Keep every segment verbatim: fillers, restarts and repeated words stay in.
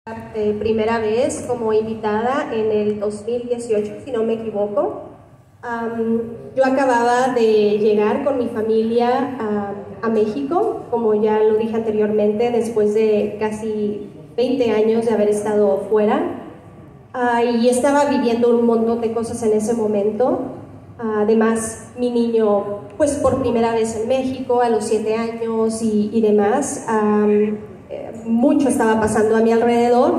Eh, primera vez como invitada en el dos mil dieciocho, si no me equivoco. Um, yo acababa de llegar con mi familia a, a México, como ya lo dije anteriormente, después de casi veinte años de haber estado fuera. Uh, y estaba viviendo un montón de cosas en ese momento. Uh, además, mi niño, pues por primera vez en México, a los siete años y, y demás. Um, mucho estaba pasando a mi alrededor.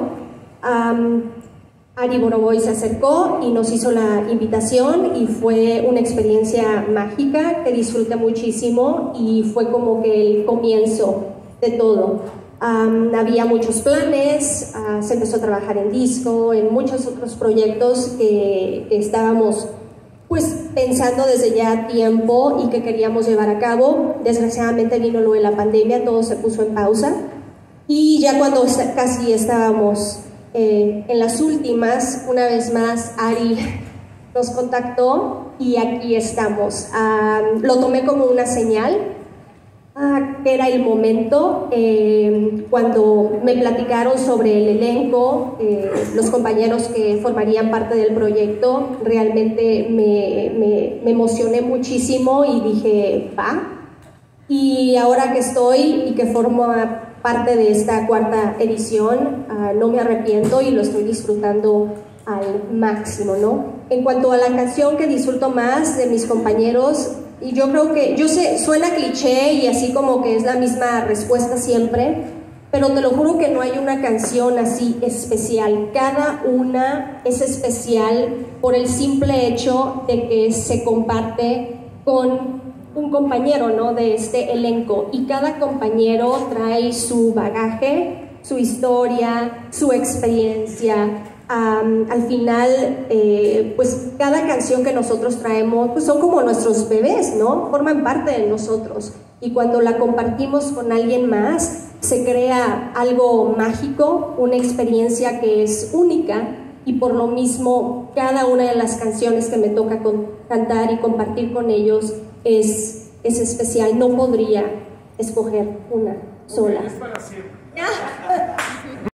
um, Ari Boroboy se acercó y nos hizo la invitación y fue una experiencia mágica que disfruté muchísimo y fue como que el comienzo de todo. Um, había muchos planes, uh, se empezó a trabajar en disco, en muchos otros proyectos que, que estábamos pues pensando desde ya tiempo y que queríamos llevar a cabo. Desgraciadamente vino lo de la pandemia, todo se puso en pausa. Y ya cuando casi estábamos eh, en las últimas, una vez más Ari nos contactó y aquí estamos. Uh, lo tomé como una señal, uh, que era el momento. Eh, cuando me platicaron sobre el elenco, eh, los compañeros que formarían parte del proyecto, realmente me, me, me emocioné muchísimo y dije, va. Y ahora que estoy y que formo parte de esta cuarta edición, uh, no me arrepiento y lo estoy disfrutando al máximo, ¿no? En cuanto a la canción que disfruto más de mis compañeros, y yo creo que, yo sé, suena cliché y así como que es la misma respuesta siempre, pero te lo juro que no hay una canción así especial. Cada una es especial por el simple hecho de que se comparte con un compañero, ¿no?, de este elenco, y cada compañero trae su bagaje, su historia, su experiencia. Um, al final, eh, pues cada canción que nosotros traemos pues son como nuestros bebés, ¿no? Forman parte de nosotros, y cuando la compartimos con alguien más se crea algo mágico, una experiencia que es única. Y por lo mismo, cada una de las canciones que me toca con, cantar y compartir con ellos es, es especial. No podría escoger una sola. Es para siempre.